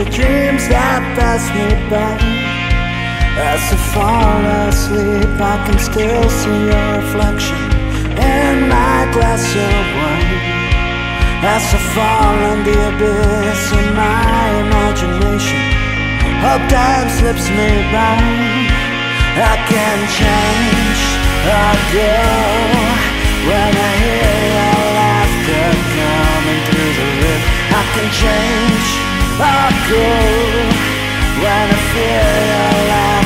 the dreams that pass me by. As I fall asleep, I can still see your reflection in my glass of wine. As I fall in the abyss of my imagination, hope time slips me by. I can change or go when I hear your laughter coming through the roof. I can change or go when I feel your laughter